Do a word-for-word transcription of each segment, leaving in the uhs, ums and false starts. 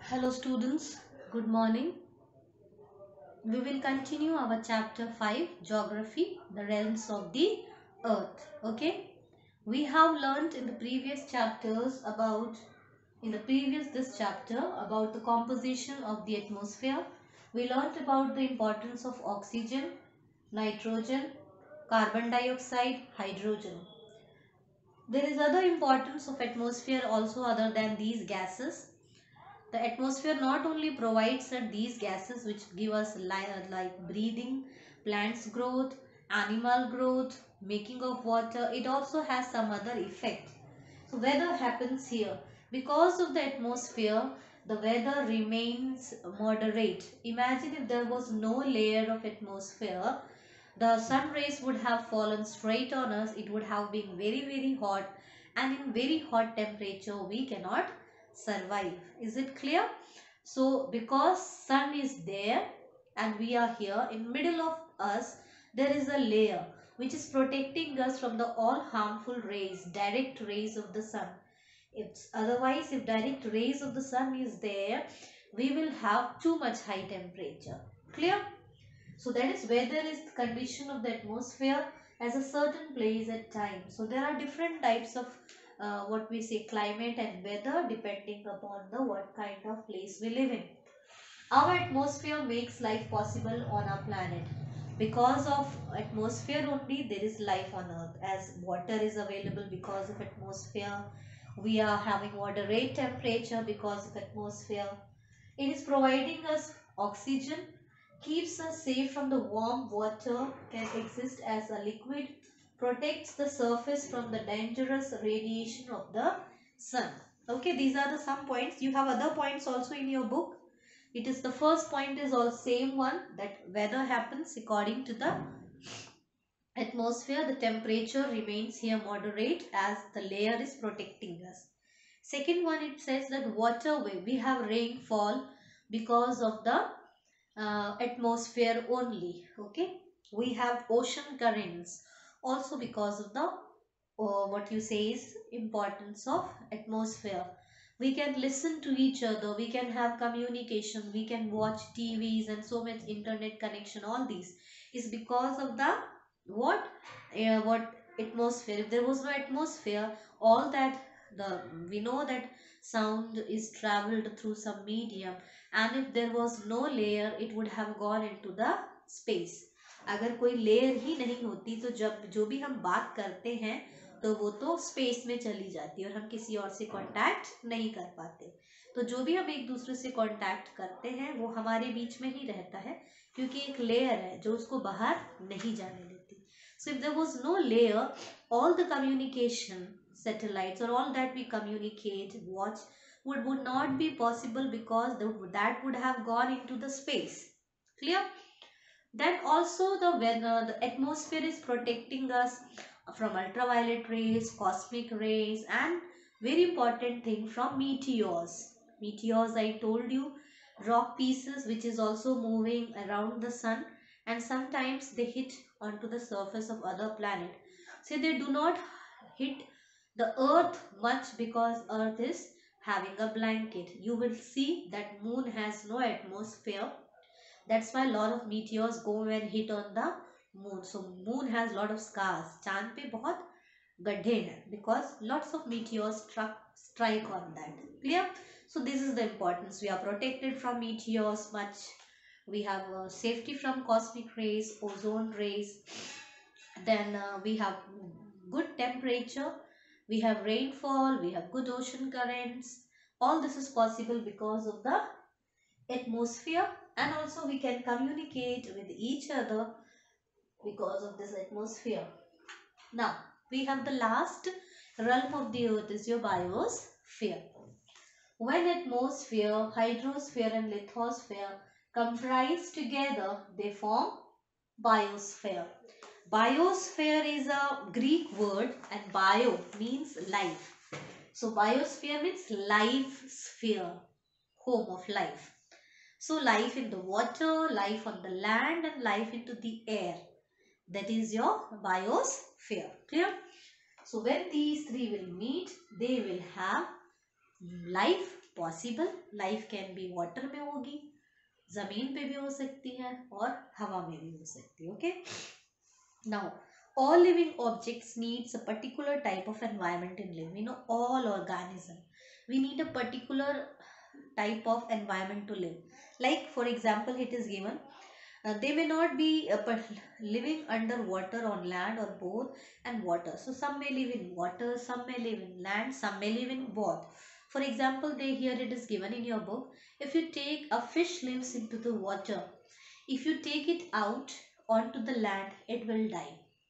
Hello students, good morning. We will continue our chapter five, Geography, the realms of the earth. Okay, we have learnt in the previous chapters about, in the previous this chapter about the composition of the atmosphere. We learnt about the importance of oxygen, nitrogen, carbon dioxide, hydrogen. There is other importance of atmosphere also other than these gases. The atmosphere not only provides us these gases which give us li- like breathing, plants growth, animal growth, making of water, it also has some other effect. So weather happens here. Because of the atmosphere, the weather remains moderate. Imagine if there was no layer of atmosphere, the sun rays would have fallen straight on us. It would have been very very hot, and in very hot temperature we cannot survive. Is it clear? So because sun is there and we are here, in middle of us there is a layer which is protecting us from the all harmful rays, direct rays of the sun. It's otherwise, if direct rays of the sun is there, we will have too much high temperature. Clear? So that is weather is condition of the atmosphere as a certain place at time. So there are different types of uh, what we say climate and weather depending upon the what kind of place we live in. Our atmosphere makes life possible on our planet. Because of atmosphere only there is life on earth, as water is available because of atmosphere. We are having moderate temperature because of atmosphere. It is providing us oxygen, keeps us safe from the warm water, can exist as a liquid, protects the surface from the dangerous radiation of the sun. Okay, these are the some points. You have other points also in your book. It is the first point is all same one, that weather happens according to the atmosphere. The temperature remains here moderate as the layer is protecting us. Second one, it says that waterway, we have rainfall because of the uh, atmosphere only. Okay, we have ocean currents also because of the uh, what you say is importance of atmosphere. We can listen to each other, we can have communication, we can watch T Vs and so much internet connection. All these is because of the what uh, what atmosphere. If there was no atmosphere, all that the we know that sound is traveled through some medium, and if there was no layer it would have gone into the space. अगर कोई layer ही नहीं होती तो जब जो भी हम बात करते हैं तो वो तो स्पेस में चली जाती है और हम किसी और से कांटेक्ट नहीं कर पाते. तो जो भी हम एक दूसरे से कांटेक्ट करते हैं वो हमारे बीच में ही रहता है, क्योंकि एक लेयर है जो उसको बाहर नहीं जाने देती. So if there was no layer, all the communication satellites or all that we communicate, watch, would, would not be possible because the, that would have gone into the space. Clear? Then also the weather, the atmosphere is protecting us from ultraviolet rays, cosmic rays, and very important thing, from meteors. Meteors, I told you, rock pieces which is also moving around the sun, and sometimes they hit onto the surface of other planet. So they do not hit the earth much because earth is having a blanket. You will see that moon has no atmosphere. That's why a lot of meteors go and hit on the moon. So moon has lot of scars. चांद पे बहुत गड्ढे हैं because lots of meteors struck strike on that. Clear? So this is the importance. We are protected from meteors much. We have uh, safety from cosmic rays, ozone rays. Then uh, we have good temperature. We have rainfall. We have good ocean currents. All this is possible because of the atmosphere, and also we can communicate with each other because of this atmosphere. Now we have the last realm of the earth is your biosphere. When atmosphere, hydrosphere and lithosphere comprise together, they form biosphere. Biosphere is a Greek word, and bio means life. So biosphere means life sphere, home of life. So life in the water, life on the land, and life into the air. That is your biosphere. Clear? So when these three will meet, they will have life possible, life can be water में होगी, जमीन पे भी हो सकती है और हवा में भी हो सकती है. Okay, now all living objects needs a particular type of environment in living. You know, all organism we need a particular type of environment to live. Like for example, it is given uh, they may not be uh, but living under water, on land, or both, and water. So some may live in water, some may live in land, some may live in both. For example, they here it is given in your book, if you take a fish lives into the water, if you take it out onto the land, it will die.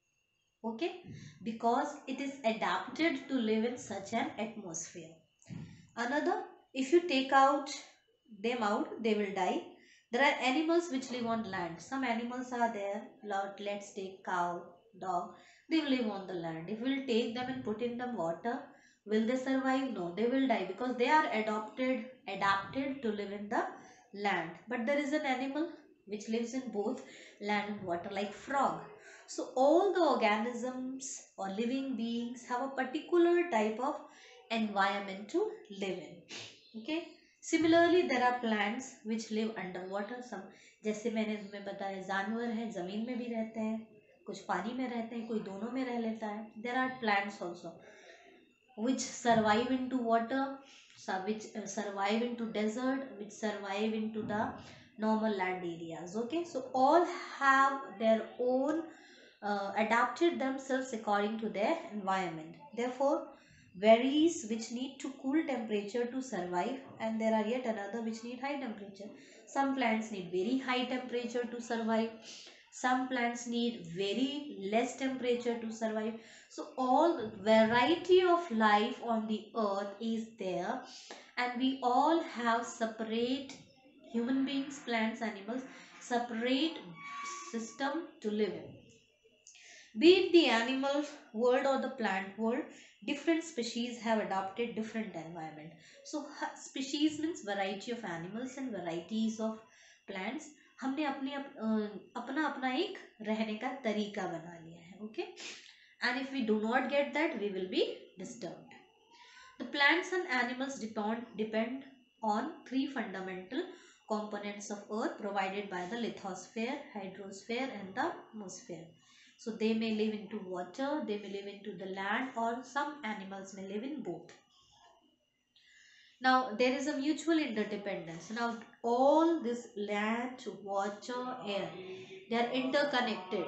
Okay, because it is adapted to live in such an atmosphere. Another, if you take out them out, they will die. There are animals which live on land. Some animals are there. Lot, let's take cow, dog. They will live on the land. If we will take them and put in them water, will they survive? No, they will die because they are adopted, adapted to live in the land. But there is an animal which lives in both land and water, like frog. So all the organisms or living beings have a particular type of environment to live in. Okay, similarly there are plants which live underwater. Some, जैसे मैंने तुम्हें बताया, जानवर हैं जमीन में भी रहते हैं, कुछ पानी में रहते हैं, कोई दोनों में रह लेता है. There are plants also which survive into water, which survive into desert, which survive into the normal land areas. Okay, so all have their own uh, adapted themselves according to their environment. Therefore, varies which need to cool temperature to survive, and there are yet another which need high temperature. Some plants need very high temperature to survive. Some plants need very less temperature to survive. So all variety of life on the earth is there, and we all have separate, human beings, plants, animals, separate system to live in. Be it the animal world or the plant world, different species have adopted different environment. So species means variety of animals and varieties of plants. हमने अपने up, अपना अपना एक रहने का तरीका बना लिया है. Okay, and if we do not get that, we will be disturbed. The plants and animals depend depend on three fundamental components of earth provided by the lithosphere, hydrosphere, and the atmosphere. So they may live into water, they may live into the land, or some animals may live in both. Now there is a mutual interdependence. Now all this land, water, air, they are interconnected.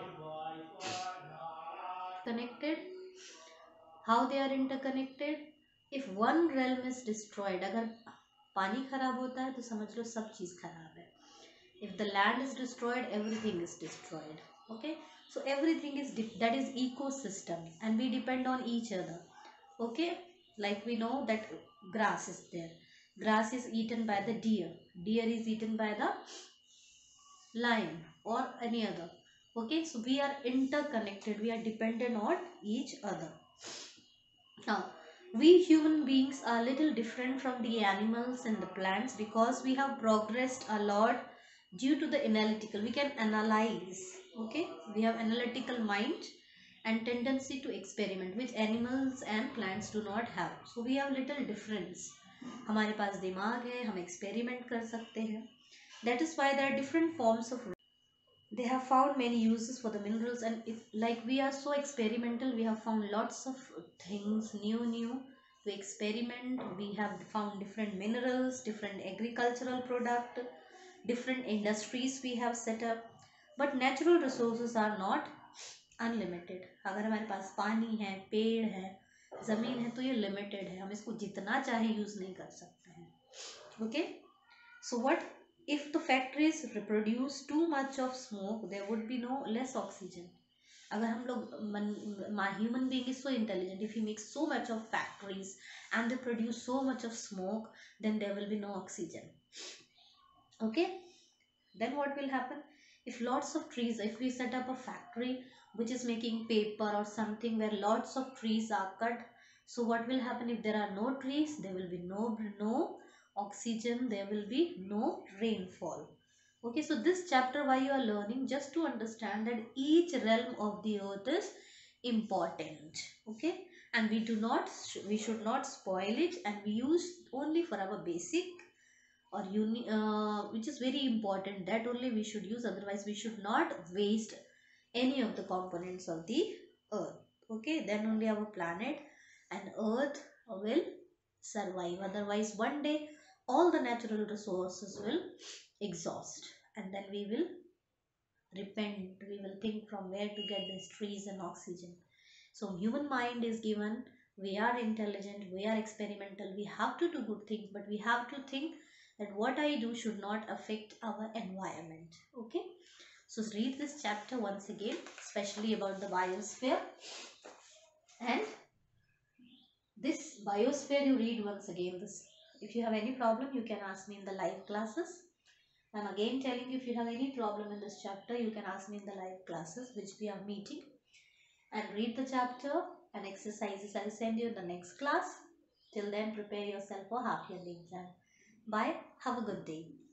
Connected. How they are interconnected? If one realm is destroyed, अगर पानी खराब होता है तो समझ लो सब चीज खराब है. If the land is destroyed, everything is destroyed. Okay, so everything is that is ecosystem, and we depend on each other. Okay, like we know that grass is there. Grass is eaten by the deer. Deer is eaten by the lion or any other. Okay, so we are interconnected. We are dependent on each other. Now, we human beings are a little different from the animals and the plants because we have progressed a lot due to the analytical. We can analyze. Okay, we have analytical mind and tendency to experiment, which animals and plants do not have. So we have little difference. हमारे पास दिमाग है, हम experiment कर सकते हैं. That is why there are different forms of. They have found many uses for the minerals, and if like we are so experimental, we have found lots of things new new to experiment. We have found different minerals, different agricultural product, different industries we have set up. But natural resources are not unlimited. अगर हमारे पास पानी है, पेड़ है, जमीन है, तो ये limited है. हम इसको जितना चाहे use नहीं कर सकते हैं. Okay, so what if the factories reproduce too much of smoke? There would be no less oxygen. अगर हम लोग, my human being is so intelligent, if he makes so much of factories and they produce so much of smoke, then there will be no oxygen. Okay, then what will happen? If lots of trees, if we set up a factory which is making paper or something where lots of trees are cut, so what will happen? If there are no trees, there will be no no oxygen, there will be no rainfall. Okay, so this chapter why you are learning, just to understand that each realm of the earth is important. Okay, and we do not we should not spoil it, and we use only for our basic or uni uh, which is very important, that only we should use. Otherwise we should not waste any of the components of the earth. Okay, then only our planet and earth will survive. Otherwise one day all the natural resources will exhaust, and then we will repent, we will think from where to get these trees and oxygen. So human mind is given, we are intelligent, we are experimental, we have to do good things, but we have to think that what I do should not affect our environment. Okay, so read this chapter once again, especially about the biosphere. And this biosphere you read once again. This, if you have any problem you can ask me in the live classes. I'm again telling you, if you have any problem in this chapter you can ask me in the live classes which we are meeting. And read the chapter and exercises I'll send you in the next class. Till then, prepare yourself for half yearly exam. Bye. Have a good day.